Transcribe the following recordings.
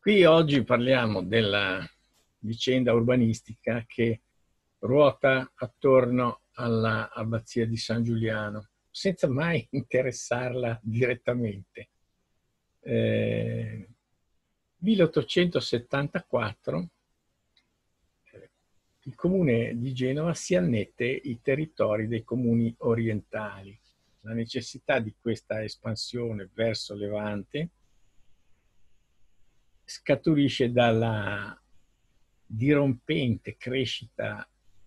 Qui oggi parliamo della vicenda urbanistica che ruota attorno all'abbazia di San Giuliano, senza mai interessarla direttamente. 1874 il comune di Genova si annette i territori dei comuni orientali. La necessità di questa espansione verso Levante scaturisce dalla dirompente crescita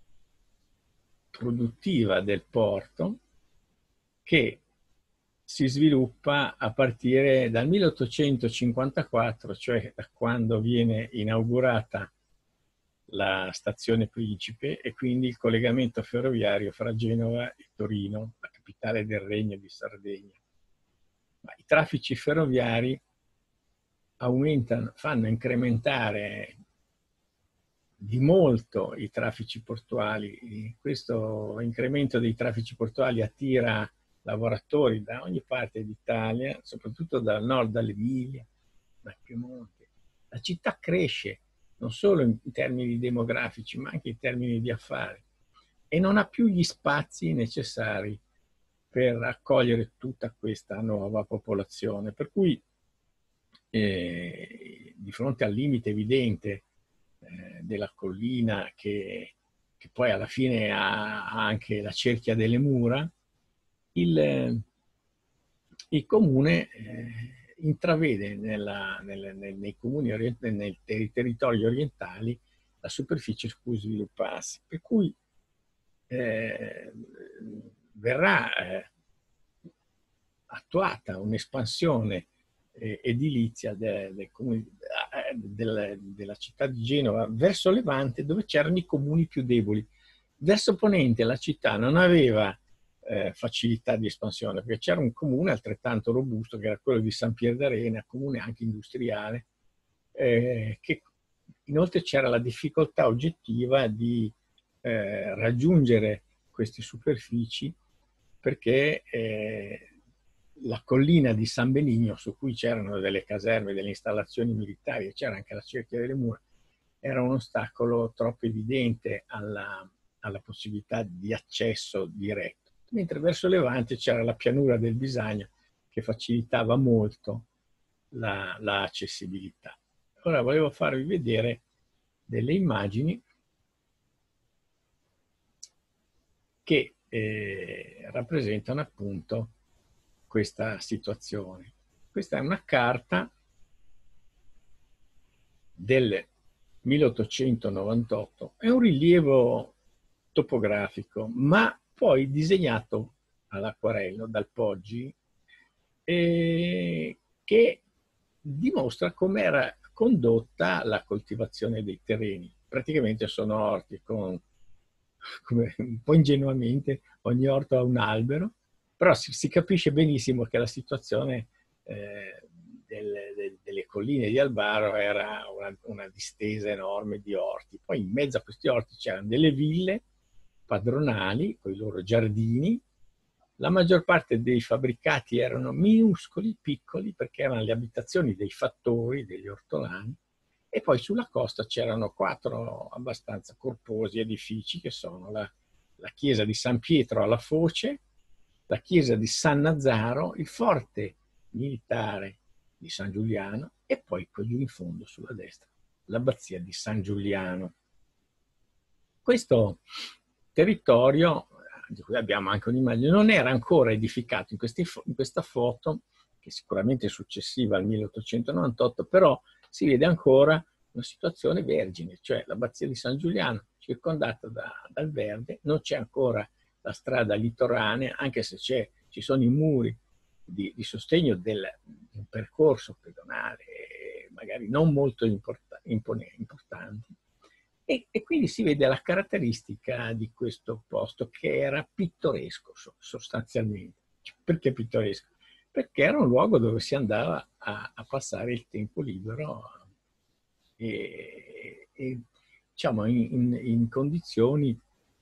produttiva del porto che si sviluppa a partire dal 1854, cioè da quando viene inaugurata la stazione Principe e quindi il collegamento ferroviario fra Genova e Torino, la capitale del Regno di Sardegna. Ma i traffici ferroviari aumentano, fanno incrementare di molto i traffici portuali. Questo incremento dei traffici portuali attira lavoratori da ogni parte d'Italia, soprattutto dal nord, dall'Emilia, dal Piemonte. La città cresce non solo in termini demografici, ma anche in termini di affari, e non ha più gli spazi necessari per accogliere tutta questa nuova popolazione. Per cui di fronte al limite evidente della collina che poi alla fine ha anche la cerchia delle mura, il comune intravede nei comuni nei territori orientali la superficie su cui svilupparsi, per cui verrà attuata un'espansione edilizia della città di Genova verso Levante, dove c'erano i comuni più deboli. Verso Ponente la città non aveva facilità di espansione, perché c'era un comune altrettanto robusto, che era quello di San Pier d'Arena, comune anche industriale, che inoltre c'era la difficoltà oggettiva di raggiungere queste superfici, perché la collina di San Benigno, su cui c'erano delle caserme, delle installazioni militari e c'era anche la cerchia delle mura, era un ostacolo troppo evidente alla possibilità di accesso diretto. Mentre verso Levante c'era la pianura del Bisagno che facilitava molto l'accessibilità. Ora volevo farvi vedere delle immagini che rappresentano appunto questa situazione. Questa è una carta del 1898, è un rilievo topografico, ma poi disegnato all'acquarello dal Poggi, che dimostra come era condotta la coltivazione dei terreni. Praticamente sono orti con, come un po' ingenuamente, ogni orto ha un albero, però si capisce benissimo che la situazione delle colline di Albaro era una distesa enorme di orti. Poi in mezzo a questi orti c'erano delle ville padronali con i loro giardini. La maggior parte dei fabbricati erano minuscoli, piccoli, perché erano le abitazioni dei fattori, degli ortolani, e poi sulla costa c'erano 4 abbastanza corposi edifici, che sono la chiesa di San Pietro alla Foce, la chiesa di San Nazaro, il forte militare di San Giuliano e poi giù in fondo sulla destra l'abbazia di San Giuliano. Questo territorio, di cui abbiamo anche un'immagine, non era ancora edificato in questa foto, che sicuramente è successiva al 1898, però si vede ancora una situazione vergine, cioè l'abbazia di San Giuliano circondata dal verde, non c'è ancora la strada litoranea, anche se ci sono i muri di sostegno di un percorso pedonale, magari non molto importanti. E quindi si vede la caratteristica di questo posto, che era pittoresco sostanzialmente. Perché pittoresco? Perché era un luogo dove si andava a passare il tempo libero e diciamo in condizioni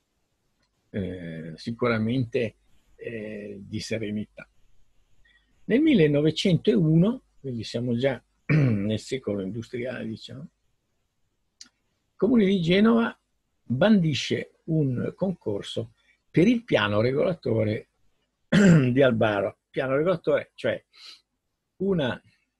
sicuramente di serenità. Nel 1901, quindi siamo già nel secolo industriale, diciamo, il Comune di Genova bandisce un concorso per il piano regolatore di Albaro. Piano regolatore, cioè una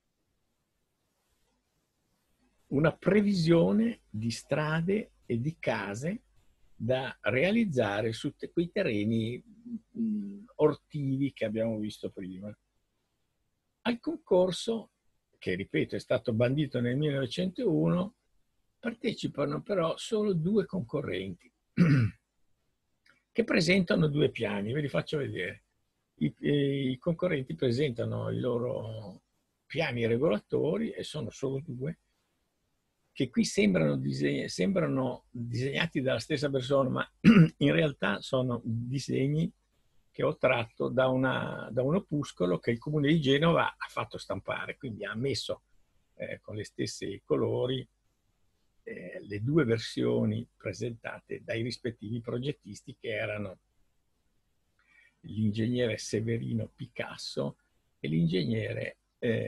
previsione di strade e di case da realizzare su quei terreni ortivi che abbiamo visto prima. Al concorso, che ripeto è stato bandito nel 1901, partecipano però solo 2 concorrenti che presentano 2 piani. Ve li faccio vedere. I concorrenti presentano i loro piani regolatori, e sono solo 2, che qui sembrano disegnati dalla stessa persona, ma in realtà sono disegni che ho tratto da un opuscolo che il Comune di Genova ha fatto stampare, quindi ha messo con le stesse colori le 2 versioni presentate dai rispettivi progettisti, che erano l'ingegnere Severino Picasso e l'ingegnere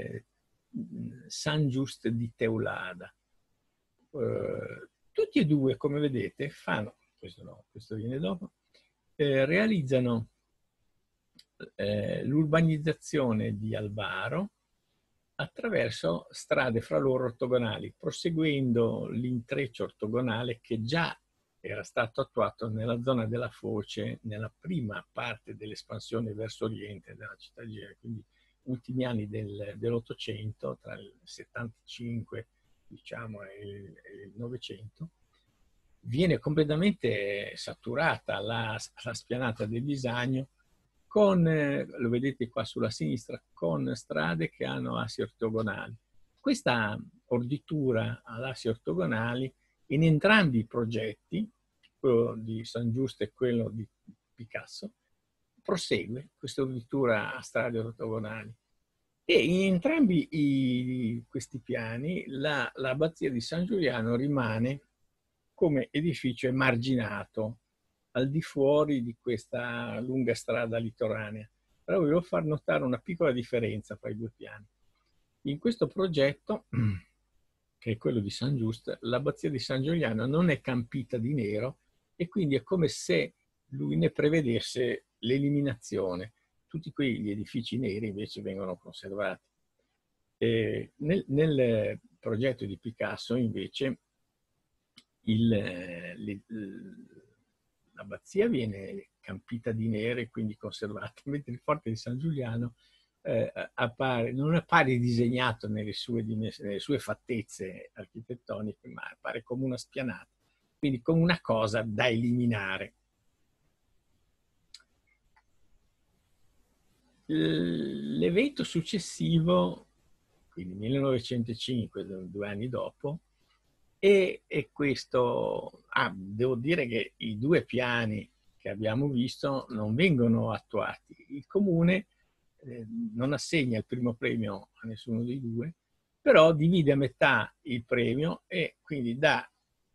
San Just di Teulada. Tutti e 2, come vedete, fanno, questo viene dopo, realizzano l'urbanizzazione di Albaro attraverso strade fra loro ortogonali, proseguendo l'intreccio ortogonale che già era stato attuato nella zona della Foce nella prima parte dell'espansione verso oriente della città di Genova, quindi ultimi anni dell'Ottocento, tra il 75 diciamo e il Novecento. Viene completamente saturata la spianata del Bisagno con, lo vedete qua sulla sinistra, con strade che hanno assi ortogonali. Questa orditura ad assi ortogonali in entrambi i progetti, quello di San Giusto e quello di Picasso, prosegue questa orditura a strade ortogonali. E in entrambi questi piani l'abbazia di San Giuliano rimane come edificio emarginato al di fuori di questa lunga strada litoranea. Però volevo far notare una piccola differenza tra i 2 piani. In questo progetto, che è quello di San Giusto, l'abbazia di San Giuliano non è campita di nero, e quindi è come se lui ne prevedesse l'eliminazione. Tutti quegli edifici neri invece vengono conservati. Nel progetto di Picasso invece l'abbazia viene campita di nero e quindi conservata, mentre il Forte di San Giuliano non appare disegnato nelle sue fattezze architettoniche, ma appare come una spianata, quindi come una cosa da eliminare. L'evento successivo, quindi 1905, 2 anni dopo, e questo, devo dire che i 2 piani che abbiamo visto non vengono attuati. Il Comune non assegna il primo premio a nessuno dei 2, però divide a metà il premio e quindi dà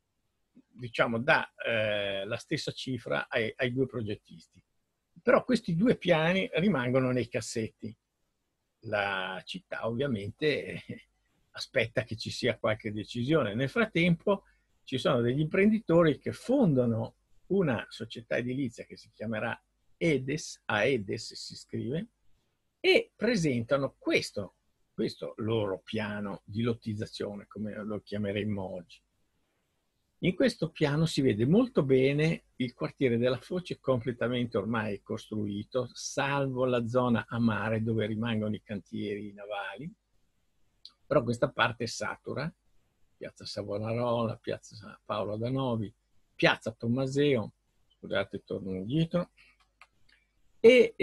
la stessa cifra ai 2 progettisti. Però questi 2 piani rimangono nei cassetti. La città ovviamente aspetta che ci sia qualche decisione. Nel frattempo ci sono degli imprenditori che fondano una società edilizia che si chiamerà Edes, Aedes si scrive, e presentano questo loro piano di lottizzazione, come lo chiameremmo oggi. In questo piano si vede molto bene il quartiere della Foce completamente ormai costruito, salvo la zona a mare dove rimangono i cantieri navali, però questa parte satura, piazza Savonarola, piazza Paolo Danovi, piazza Tommaseo, scusate torno indietro, e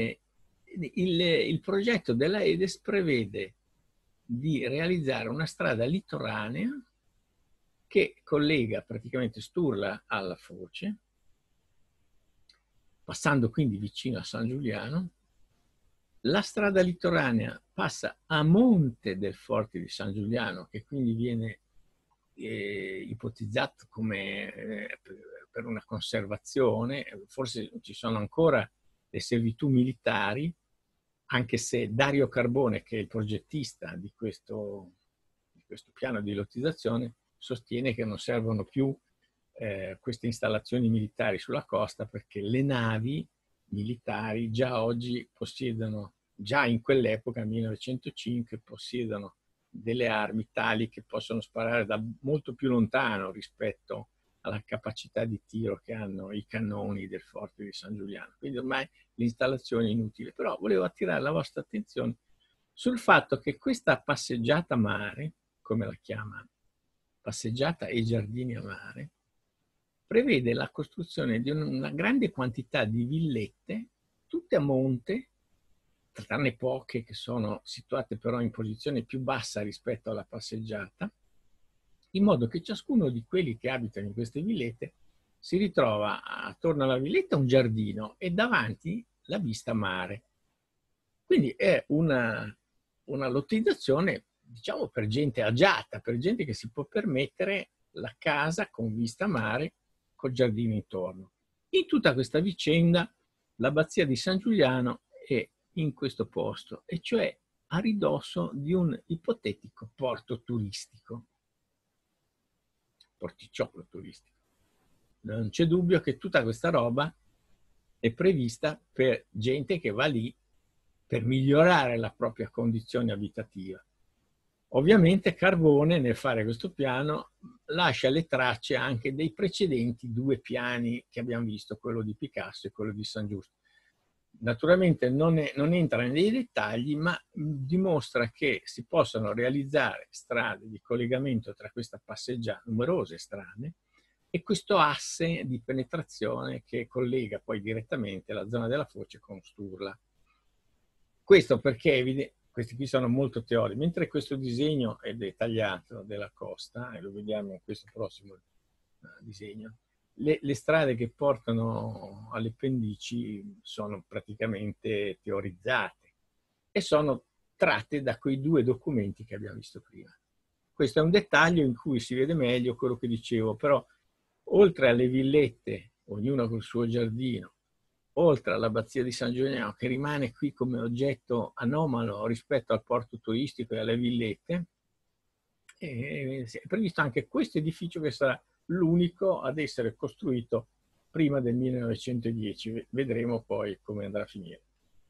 il progetto della Edes prevede di realizzare una strada litoranea che collega praticamente Sturla alla Foce, passando quindi vicino a San Giuliano. La strada litoranea passa a monte del Forte di San Giuliano, che quindi viene ipotizzato come per una conservazione. Forse ci sono ancora le servitù militari, anche se Dario Carbone, che è il progettista di questo questo piano di lottizzazione sostiene che non servono più queste installazioni militari sulla costa, perché le navi militari già oggi possiedono, già in quell'epoca, 1905, possiedono delle armi tali che possono sparare da molto più lontano rispetto alla capacità di tiro che hanno i cannoni del forte di San Giuliano. Quindi ormai l'installazione è inutile. Però volevo attirare la vostra attenzione sul fatto che questa passeggiata a mare, come la chiama, passeggiata e giardini a mare, prevede la costruzione di una grande quantità di villette, tutte a monte, tranne poche che sono situate però in posizione più bassa rispetto alla passeggiata, in modo che ciascuno di quelli che abitano in queste villette si ritrova attorno alla villetta un giardino e davanti la vista mare. Quindi è una lottizzazione, diciamo, per gente agiata, per gente che si può permettere la casa con vista mare, col giardino intorno. In tutta questa vicenda l'abbazia di San Giuliano è in questo posto, e cioè a ridosso di un ipotetico porto turistico, porticciolo turistico. Non c'è dubbio che tutta questa roba è prevista per gente che va lì per migliorare la propria condizione abitativa. Ovviamente Carbone, nel fare questo piano, lascia le tracce anche dei precedenti due piani che abbiamo visto, quello di Picasso e quello di San Giusto. Naturalmente non entra nei dettagli, ma dimostra che si possono realizzare strade di collegamento tra questa passeggiata, numerose strade, e questo asse di penetrazione che collega poi direttamente la zona della Foce con Sturla. Questo perché questi qui sono molto teorici, mentre questo disegno è dettagliato della costa, e lo vediamo in questo prossimo disegno, le strade che portano alle pendici sono praticamente teorizzate e sono tratte da quei due documenti che abbiamo visto prima. Questo è un dettaglio in cui si vede meglio quello che dicevo, però oltre alle villette, ognuna col suo giardino, oltre all'abbazia di San Giuliano, che rimane qui come oggetto anomalo rispetto al porto turistico e alle villette, è previsto anche questo edificio che sarà l'unico ad essere costruito prima del 1910. Vedremo poi come andrà a finire.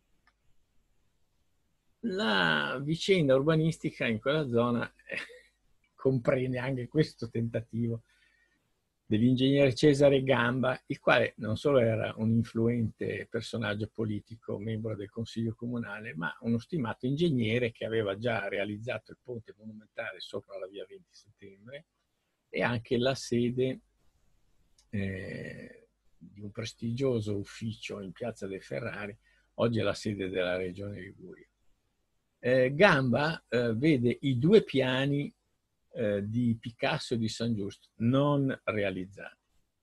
La vicenda urbanistica in quella zona comprende anche questo tentativo dell'ingegnere Cesare Gamba, il quale non solo era un influente personaggio politico, membro del Consiglio Comunale, ma uno stimato ingegnere che aveva già realizzato il ponte monumentale sopra la via 20 settembre e anche la sede di un prestigioso ufficio in Piazza dei Ferrari, oggi è la sede della Regione Liguria. Gamba vede i due piani di Picasso e di San Giusto non realizzati.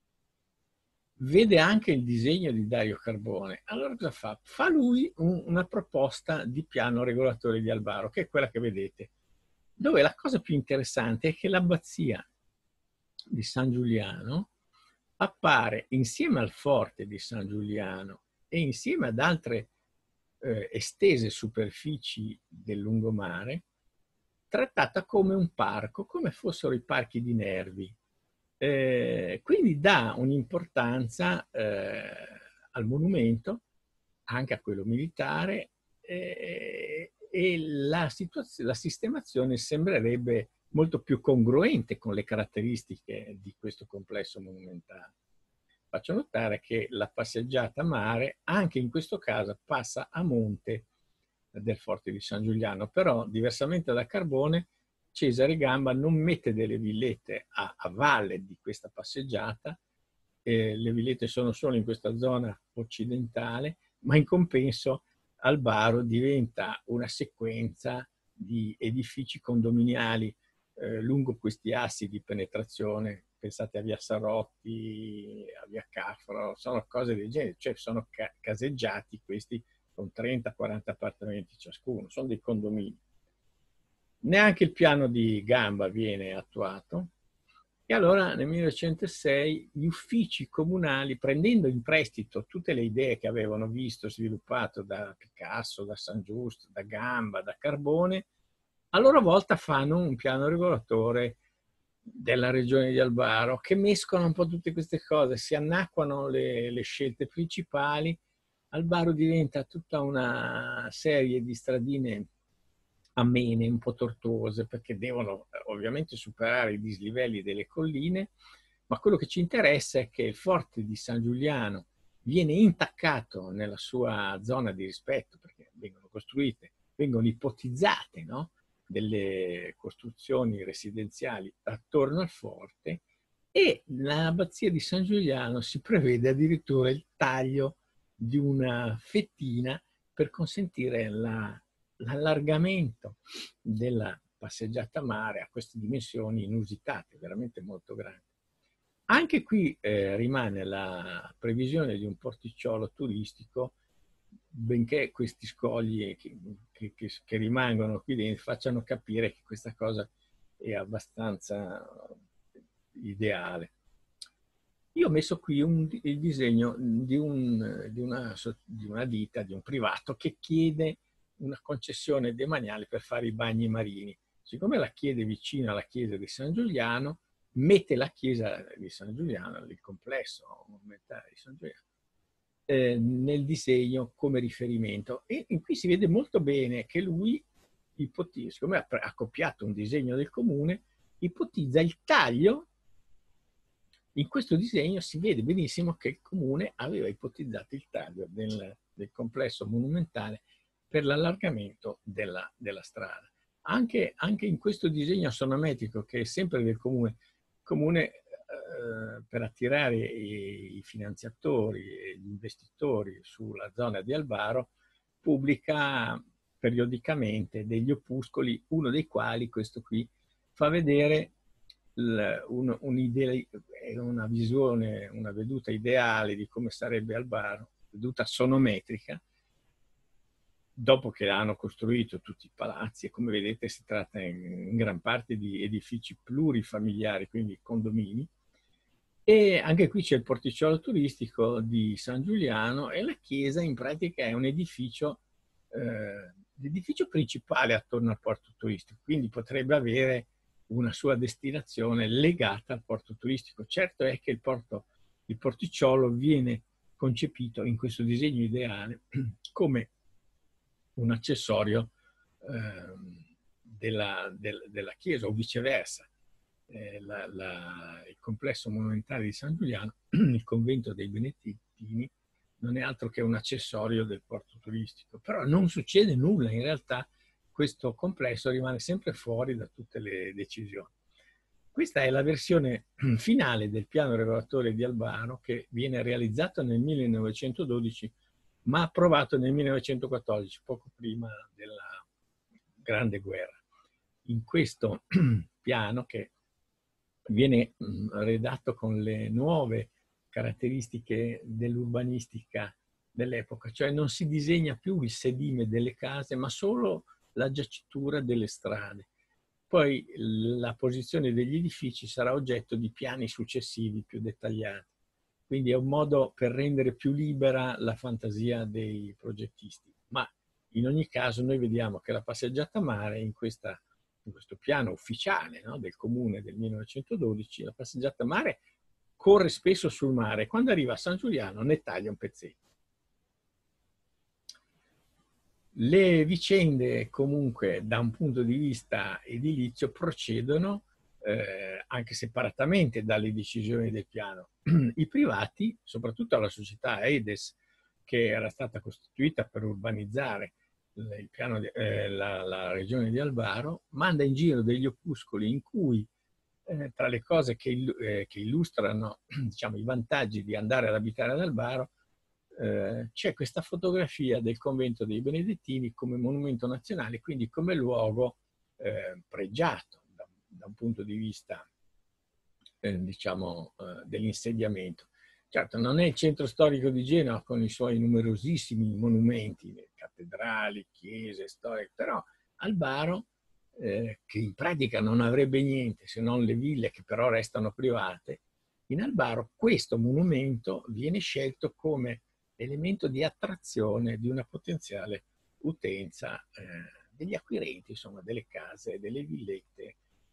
Vede anche il disegno di Dario Carbone. Allora cosa fa? Fa lui una proposta di piano regolatore di Albaro, che è quella che vedete, dove la cosa più interessante è che l'abbazia di San Giuliano appare insieme al forte di San Giuliano e insieme ad altre estese superfici del lungomare, trattata come un parco, come fossero i parchi di Nervi. Quindi dà un'importanza al monumento, anche a quello militare, e la sistemazione sembrerebbe molto più congruente con le caratteristiche di questo complesso monumentale. Faccio notare che la passeggiata a mare, anche in questo caso, passa a monte del forte di San Giuliano, però diversamente da Carbone, Cesare Gamba non mette delle villette a valle di questa passeggiata, le villette sono solo in questa zona occidentale, ma in compenso Albaro diventa una sequenza di edifici condominiali lungo questi assi di penetrazione. Pensate a via Sarotti, a via Caffaro, sono cose del genere, cioè sono caseggiati questi con 30-40 appartamenti ciascuno, sono dei condomini. Neanche il piano di Gamba viene attuato, e allora nel 1906 gli uffici comunali, prendendo in prestito tutte le idee che avevano visto sviluppato da Picasso, da San Giusto, da Gamba, da Carbone, a loro volta fanno un piano regolatore della regione di Albaro, che mescola un po' tutte queste cose, si annacquano le scelte principali. Albaro diventa tutta una serie di stradine amene, un po' tortuose, perché devono ovviamente superare i dislivelli delle colline, ma quello che ci interessa è che il forte di San Giuliano viene intaccato nella sua zona di rispetto, perché vengono costruite, vengono ipotizzate, no? Delle costruzioni residenziali attorno al forte, e nell'abbazia di San Giuliano si prevede addirittura il taglio di una fettina per consentire l'allargamento della passeggiata mare a queste dimensioni inusitate, veramente molto grandi. Anche qui rimane la previsione di un porticciolo turistico, benché questi scogli che rimangono qui dentro facciano capire che questa cosa è abbastanza ideale. Io ho messo qui il disegno di una ditta, di un privato, che chiede una concessione demaniale per fare i bagni marini. Siccome la chiede vicino alla chiesa di San Giuliano, mette la chiesa di San Giuliano, il complesso monumentale di San Giuliano, nel disegno come riferimento. E qui si vede molto bene che lui ipotizza, siccome ha copiato un disegno del comune, ipotizza il taglio. In questo disegno si vede benissimo che il comune aveva ipotizzato il taglio del complesso monumentale per l'allargamento della strada. Anche in questo disegno sonometrico, che è sempre del comune per attirare i finanziatori e gli investitori sulla zona di Albaro, pubblica periodicamente degli opuscoli, uno dei quali, questo qui, fa vedere una visione, una veduta ideale di come sarebbe Albaro, veduta sonometrica, dopo che hanno costruito tutti i palazzi. E come vedete si tratta in gran parte di edifici plurifamiliari, quindi condomini. E anche qui c'è il porticciolo turistico di San Giuliano, e la chiesa in pratica è un edificio, l'edificio principale attorno al porto turistico, quindi potrebbe avere una sua destinazione legata al porto turistico. Certo è che il porticciolo viene concepito in questo disegno ideale come un accessorio della chiesa, o viceversa. Il complesso monumentale di San Giuliano, il convento dei Benedettini, non è altro che un accessorio del porto turistico. Però non succede nulla, in realtà questo complesso rimane sempre fuori da tutte le decisioni. Questa è la versione finale del piano regolatore di Albaro, che viene realizzato nel 1912, ma approvato nel 1914, poco prima della Grande Guerra. In questo piano, che viene redatto con le nuove caratteristiche dell'urbanistica dell'epoca, cioè non si disegna più il sedime delle case, ma solo la giacitura delle strade. Poi la posizione degli edifici sarà oggetto di piani successivi più dettagliati. Quindi è un modo per rendere più libera la fantasia dei progettisti. Ma in ogni caso noi vediamo che la passeggiata mare in questo piano ufficiale, no, del comune del 1912, la passeggiata mare corre spesso sul mare. Quando arriva a San Giuliano ne taglia un pezzetto. Le vicende comunque da un punto di vista edilizio procedono anche separatamente dalle decisioni del piano. I privati, soprattutto la società Edes, che era stata costituita per urbanizzare il piano la regione di Albaro, manda in giro degli opuscoli in cui tra le cose che illustrano, diciamo, i vantaggi di andare ad abitare ad Albaro, c'è questa fotografia del convento dei Benedettini come monumento nazionale, quindi come luogo pregiato da un punto di vista diciamo dell'insediamento. Certo, non è il centro storico di Genova con i suoi numerosissimi monumenti, cattedrali, chiese, storie, però Albaro, che in pratica non avrebbe niente se non le ville che però restano private, in Albaro questo monumento viene scelto come elemento di attrazione di una potenziale utenza degli acquirenti, insomma, delle case, delle villette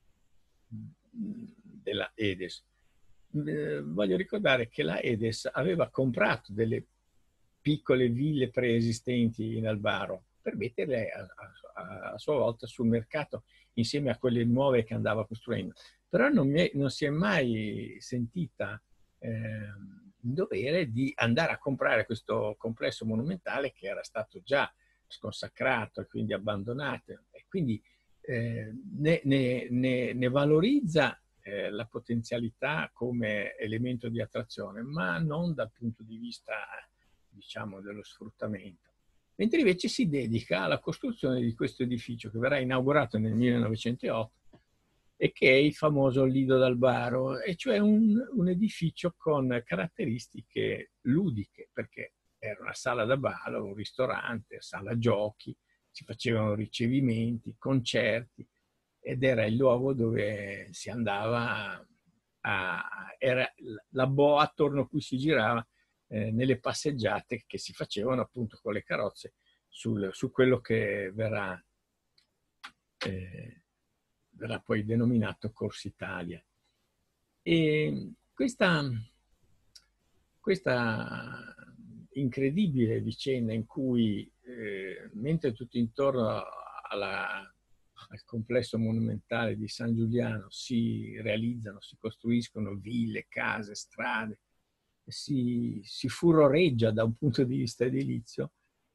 della Edes. Voglio ricordare che la Edes aveva comprato delle piccole ville preesistenti in Albaro per metterle a sua volta sul mercato insieme a quelle nuove che andava costruendo. Però non si è mai sentita in dovere di andare a comprare questo complesso monumentale che era stato già sconsacrato e quindi abbandonato, e quindi ne valorizza la potenzialità come elemento di attrazione, ma non dal punto di vista, diciamo, dello sfruttamento. Mentre invece si dedica alla costruzione di questo edificio che verrà inaugurato nel 1908 e che è il famoso Lido d'Albaro, e cioè un edificio con caratteristiche ludiche, perché era una sala da ballo, un ristorante, sala giochi, si facevano ricevimenti, concerti, ed era il luogo dove si andava era la boa attorno a cui si girava nelle passeggiate che si facevano appunto con le carrozze su quello che verrà poi denominato Corsa Italia. E questa incredibile vicenda in cui, mentre tutto intorno al complesso monumentale di San Giuliano si realizzano, si costruiscono ville, case, strade, si furoreggia da un punto di vista edilizio,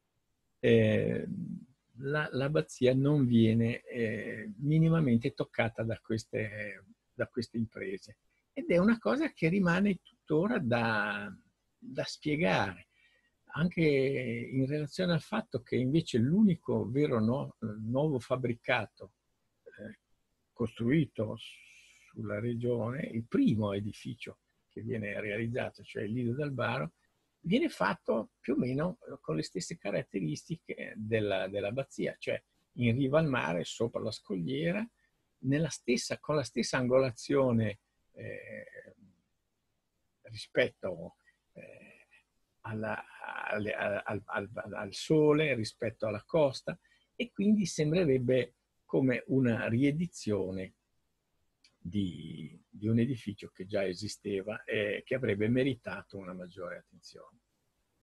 l'abbazia non viene minimamente toccata da queste imprese. Ed è una cosa che rimane tuttora da spiegare, anche in relazione al fatto che invece l'unico vero nuovo fabbricato costruito sulla regione, il primo edificio che viene realizzato, cioè il Lido d'Albaro, viene fatto più o meno con le stesse caratteristiche dell'abbazia, cioè in riva al mare, sopra la scogliera, con la stessa angolazione rispetto al sole, rispetto alla costa, e quindi sembrerebbe come una riedizione di un edificio che già esisteva e che avrebbe meritato una maggiore attenzione.